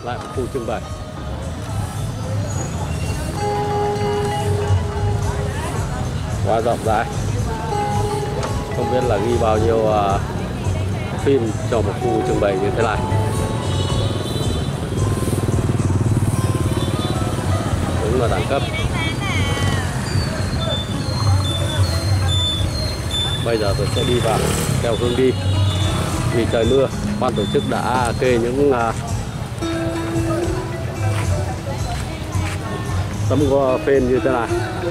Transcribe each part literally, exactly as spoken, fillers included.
lại một khu trưng bày. Quá rộng rãi, không biết là ghi bao nhiêu uh, phim cho một khu trưng bày như thế này. Đúng là đẳng cấp. Bây giờ tôi sẽ đi vào theo hướng đi. Vì trời mưa, ban tổ chức đã kê những uh, tấm go phên như thế này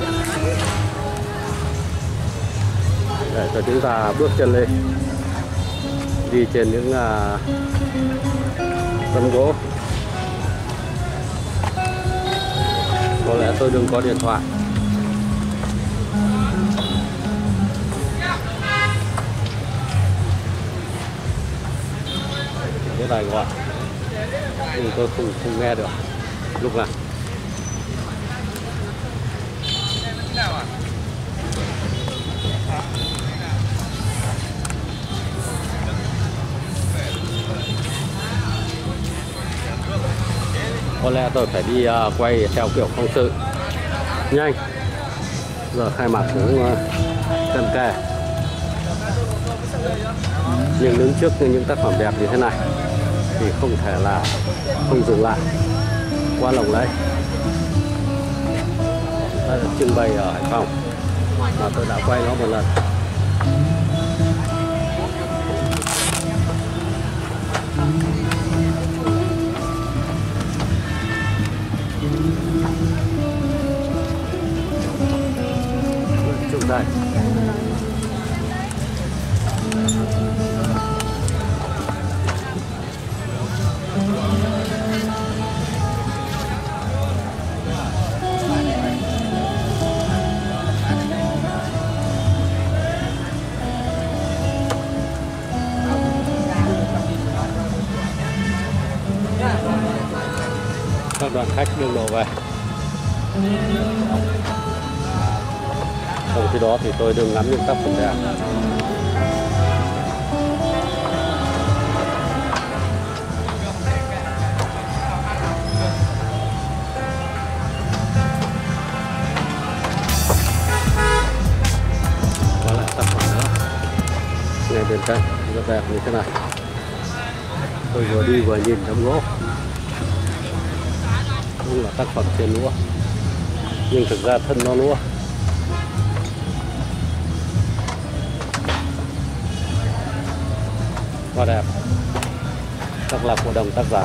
để cho chúng ta bước chân lên, đi trên những uh, tấm gỗ. Có lẽ tôi đừng có điện thoại. Cái này gọi nhưng tôi không không nghe được lúc này. Có lẽ tôi phải đi uh, quay theo kiểu phóng sự nhanh. Giờ khai mạc cũng uh, cận kề, nhưng đứng trước những tác phẩm đẹp như thế này thì không thể là không dừng lại. Quá lộng lẫy. Đây là trưng bày ở Hải Phòng mà tôi đã quay nó một lần. Trưng bày các đoàn khách đương đổ về. Trong khi đó thì tôi đừng ngắm những tác phẩm đẹp. Và lại tác phẩm nữa ngay bên cạnh rất đẹp như thế này. Tôi vừa đi vừa nhìn tấm gỗ. Đúng là tác phẩm trên lúa, nhưng thực ra thân nó lúa. Quá đẹp. Chắc là của đồng tác giả.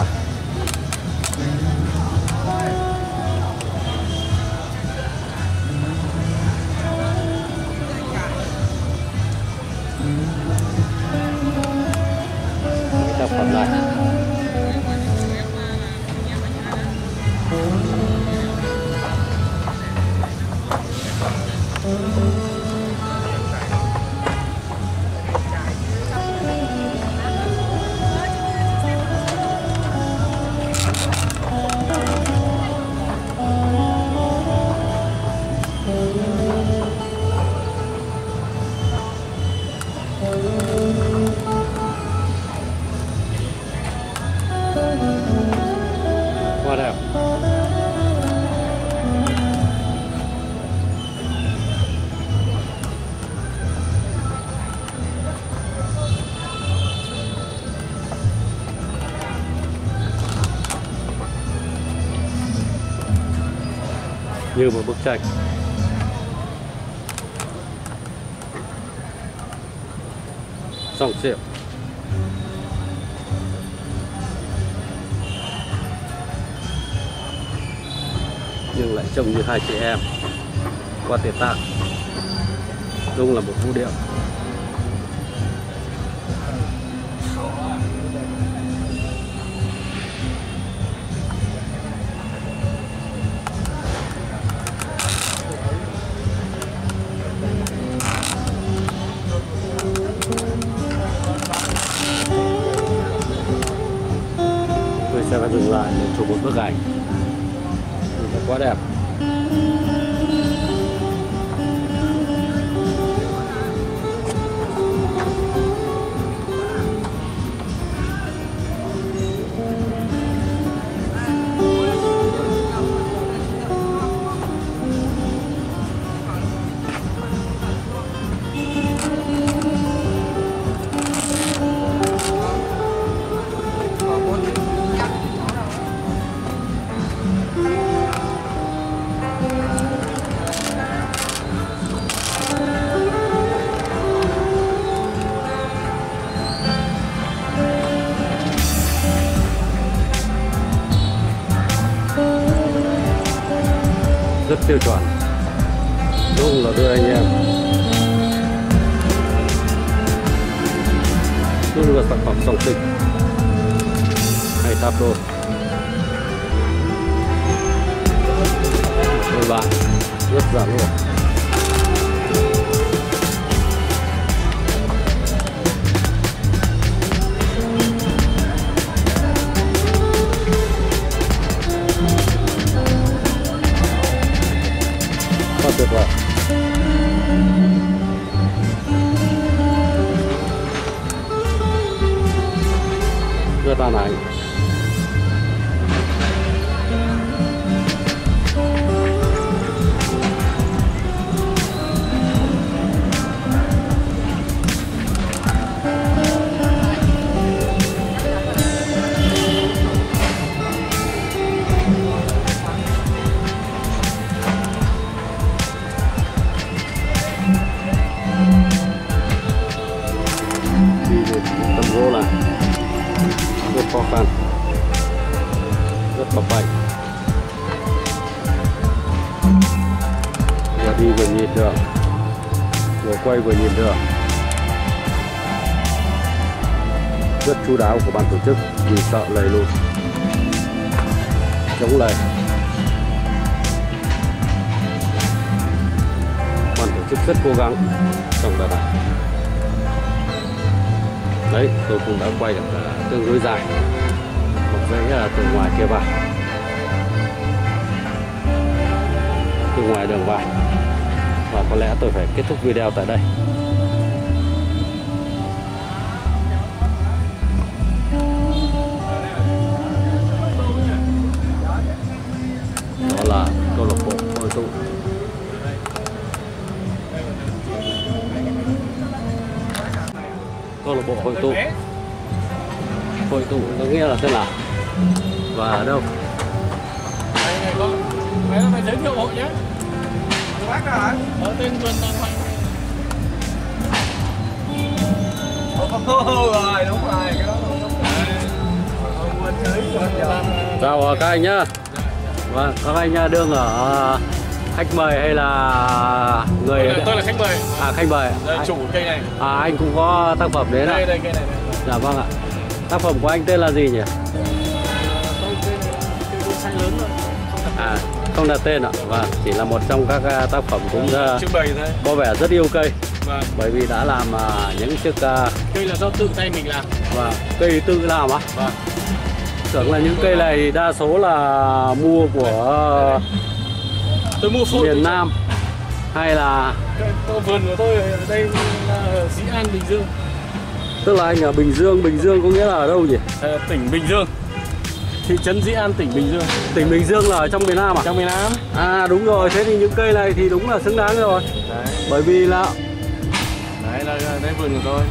Cái tác phẩm này quá đẹp. Như một bức tranh. Song Siệu. Nhưng lại trông như hai chị em qua tiền tạng. Đúng là một vũ điệu. Tôi sẽ phải dừng lại để chụp một bức ảnh. Quá đẹp. rất tiêu chuẩn. Đúng là đưa anh em. Đúng là sản phẩm song sinh hay táp đôi. Đôi bạn rất giản luôn. Rất tuyệt vời. Rất là này. Tầm gỗ là rất khó khăn, rất bập bành. Vừa đi vừa nhìn được, vừa quay vừa nhìn được. Rất chu đáo của ban tổ chức vì sợ lầy lụt, chống lầy. Ban tổ chức rất cố gắng trong đợt này. Đấy, tôi cũng đã quay được uh, tương đối dài một dãy uh, từ ngoài kia vào, từ ngoài đường vào, và có lẽ tôi phải kết thúc video tại đây. Đó là câu lạc bộ Hội Tụ. Câu lạc bộ Hội Tụ. Hội Tụ có nghĩa là thế nào và ở đâu? Mày phải giới thiệu hội nhé. Bác đó hả? Ở tên vườn Đàng Hoàng. Ồ rồi, đúng rồi, cái đó đúng rồi. Chào các anh nhá. Vâng, các anh đương ở khách mời hay là người? Tôi là, tôi là khách mời. À, khách mời. Đây, chủ cây này. À, anh cũng có tác phẩm đấy. Đây, đây, cây này. Dạ vâng ạ. Tác phẩm của anh tên là gì nhỉ? Tôi tên bonsai lớn rồi. À, không đặt tên ạ. Vâng, chỉ là một trong các tác phẩm cũng trưng bày thôi. Có vẻ rất yêu cây. Vâng. Bởi vì đã làm uh, những chiếc uh... cây là do tự tay mình làm. Vâng, cây tự làm á? Vâng. Tưởng là những cây này đa số là mua của tôi mua phôi miền Nam hay là cái vườn của tôi ở đây là Dĩ An, Bình Dương. Tức là anh ở Bình Dương. Bình Dương có nghĩa là ở đâu nhỉ? À, tỉnh Bình Dương, thị trấn Dĩ An, tỉnh Bình Dương. Tỉnh Bình Dương là ở trong miền Nam à? Trong miền Nam. À đúng rồi, thế thì những cây này thì đúng là xứng đáng rồi. Đấy. Bởi vì là đấy là đây vườn của tôi.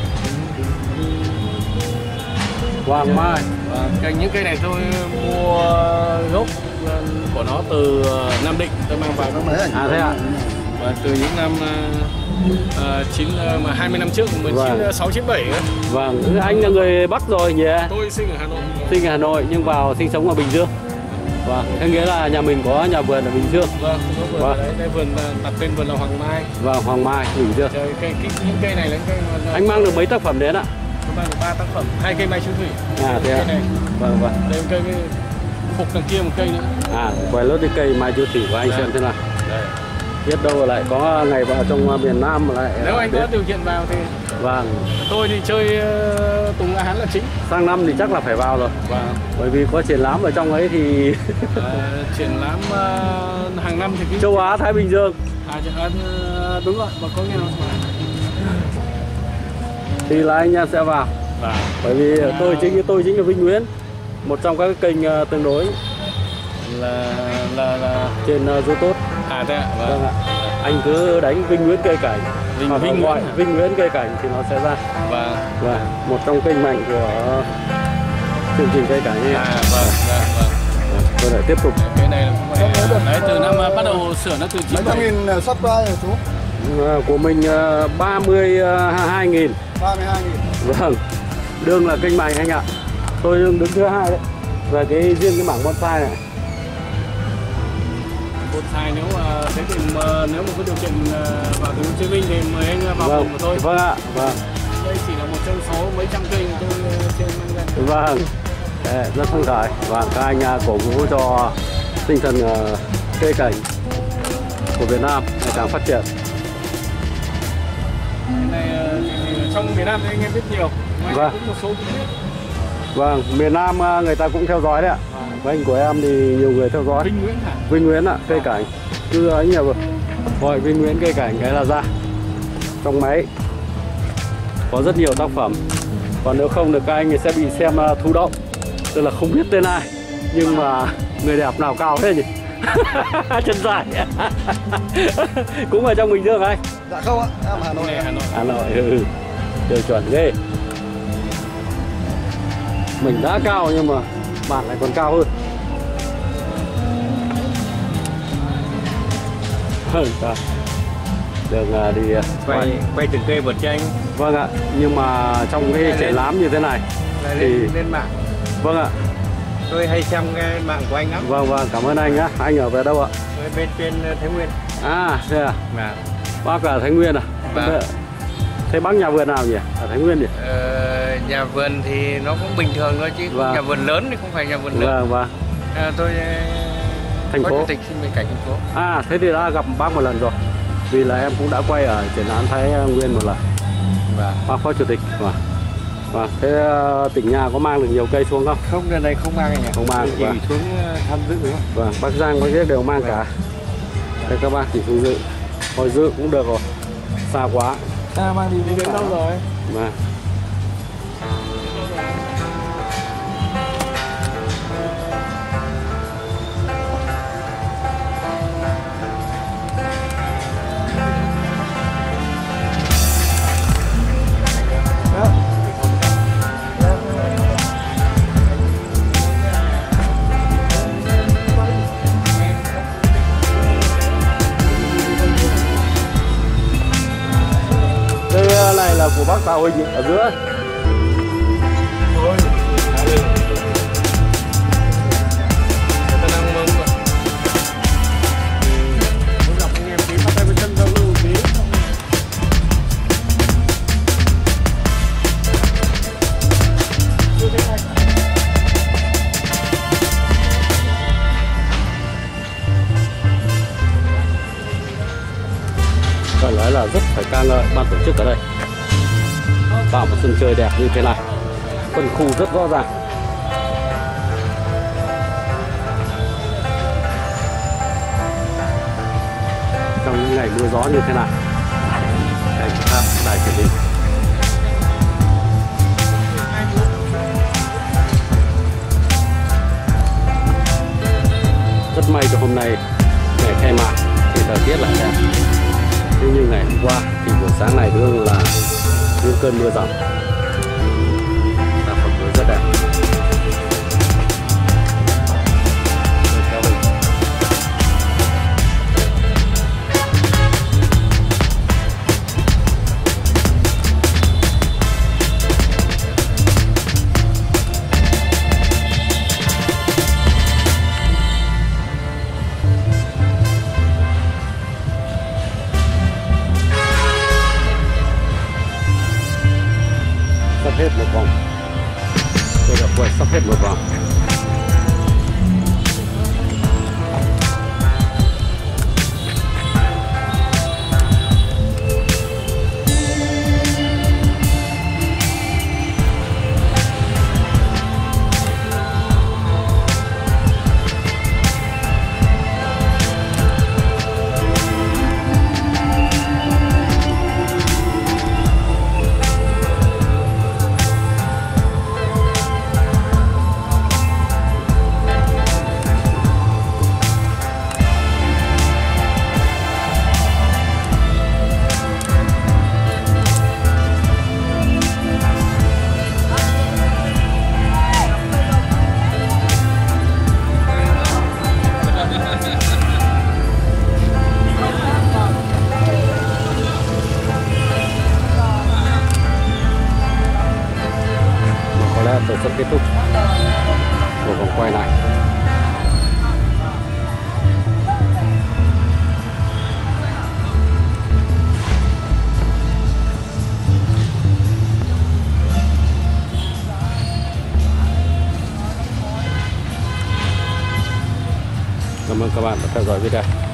Hoàng Mai. Và những cây này tôi mua gốc của nó từ Nam Định, tôi mang vào. À thế ạ? Và từ những năm uh, chín mà hai mươi năm trước, một chín sáu chín bảy. Vâng, anh là người Bắc rồi nhỉ? Tôi sinh ở Hà Nội. Sinh ở Hà Nội nhưng vào sinh sống ở Bình Dương. Vâng, thế nghĩa là nhà mình có nhà vườn ở Bình Dương. Vâng, có vườn vâng. Đấy, đây vườn đặt tên vườn là Hoàng Mai. Vâng, Hoàng Mai, Bình Dương. Trời, cây, cây, những cây này là cây mà... Anh mang được mấy tác phẩm đến ạ? Tôi mang được ba tác phẩm, hai cây mai chiếu thủy. À thế ạ? Cây này. Vâng, vâng. Đây một cây, phục đằng kia một cây nữa. À, quay lốt cái cây mai chiếu thủy của anh xem thế nào. Đây. Biết đâu lại có ngày vào trong miền Nam lại. Nếu anh biết. Có điều kiện vào thì vâng. Tôi thì chơi uh, Tùng La Hán là chính. Sang năm thì chắc là phải vào rồi. Vâng. Bởi vì có triển lãm ở trong ấy thì uh, triển lãm uh, hàng năm thì cái... châu Á Thái Bình Dương. À, uh, đúng rồi, và có nghe nào thì là anh em sẽ vào. Vâng. Bởi vì à... tôi chính tôi chính là Vinh Nguyễn, một trong các kênh uh, tương đối là là là trên uh, YouTube. À thế ạ. Vâng. Vâng ạ. Anh cứ đánh Vinh Nguyễn cây cảnh Vinh, hoặc Vinh gọi Vinh Nguyễn cây cảnh thì nó sẽ ra. Vâng. Và một trong kênh mạnh của chương trình cây cảnh. À vâng, dạ, vâng. Tôi lại tiếp tục. Cái này là cũng phải, đấy từ năm bắt đầu sửa nó từ chín trăm nghìn subscribe rồi chú. Của mình ba mươi hai nghìn. ba mươi hai nghìn. Vâng. Đương là kênh mạnh anh ạ. Tôi đứng thứ hai đấy. Và cái riêng cái mảng bonsai này. bonsai nếu mà thế thì mà, nếu mà có điều kiện vào thành phố Hồ Chí Minh thì mời anh vào Vâng, cùng của tôi. vâng ạ, vâng. Đây chỉ là một trong số mấy trăm cây mà tôi trên mang ra. Vâng, Đấy, rất phấn khởi. Vâng, các anh uh, cổ vũ cho tinh thần uh, cây cảnh của Việt Nam ngày càng phát triển. Cái này thì trong miền Nam thì anh em biết nhiều. Ngoài Vâng. cũng một số cũng biết. Vâng, miền Nam uh, người ta cũng theo dõi đấy ạ. Với anh của em thì nhiều người theo dõi. Vinh Nguyễn hả? Vinh Nguyễn ạ, cây cảnh. Cứ ấy nhiều rồi. Gọi Vinh Nguyễn cây cảnh cái là ra. Trong máy có rất nhiều tác phẩm. Còn nếu không thì các anh sẽ bị xem uh, thụ động. Tức là không biết tên ai. Nhưng mà người đẹp nào cao thế nhỉ? Chân dài. Cũng ở trong Bình Dương anh? Dạ không ạ, em Hà Nội. Này, Hà Nội. Hà Nội, ừ. Tiêu chuẩn ghê. Mình đã cao nhưng mà bạn lại còn cao hơn. Đường uh, đi uh, quay quay từng cây một cho anh. Vâng ạ, nhưng mà trong cái triển lãm như thế này Lên, thì lên mạng. vâng ạ. Tôi hay xem cái mạng của anh lắm. Vâng vâng, cảm ơn anh nhá. Anh ở về đâu ạ? Tôi bên trên Thái Nguyên. À, thế à? Và Bác ở Thái Nguyên à? Vâng. Thế bác nhà vườn nào nhỉ? Ở Thái Nguyên nhỉ? ờ, nhà vườn thì nó cũng bình thường thôi chứ Vâng. nhà vườn lớn thì không phải nhà vườn lớn. Vâng vâng. À, tôi Thành có phố. chủ tịch xin về cảnh thành phố. À, thế thì đã gặp bác một lần rồi. Vì là em cũng đã quay ở triển lãm Thái Nguyên một lần. Và Bác phó chủ tịch. Vâng. Vâng. Thế uh, tỉnh nhà có mang được nhiều cây xuống không? không, lần này không mang anh ạ. Không mang, Chỉ vâng. xuống tham dự thôi. Vâng, bác Giang bác Giết đều mang cả. Đây các bác chỉ xuống dự. Hồi dự cũng được rồi. Xa quá. Ta mang đi Đi đến đâu rồi? Vâng. Đây này là của bác Tào Huỳnh ở giữa. Ôi, à, được. Tôi đang mong rồi. Muốn gặp anh em tí bắt tay với chân giao lưu tí. Phải nói là rất phải ca ngợi ban tổ chức ở đây. Tạo một sân chơi đẹp như thế này. Phân khu rất rõ ràng. Trong những ngày mưa gió như thế này. Đây chúng ta đài truyền hình. Rất may cho hôm nay ngày khai mạc thì thời tiết lại đẹp. Thế như ngày hôm qua thì buổi sáng này đương là những cơn mưa rầm. Là một buổi rất đẹp. Theo mình. Sắp hết một vòng. Tôi đã quay sắp hết một vòng. Tôi sẽ kết thúc một vòng quay này. các bạn đã theo dõi video.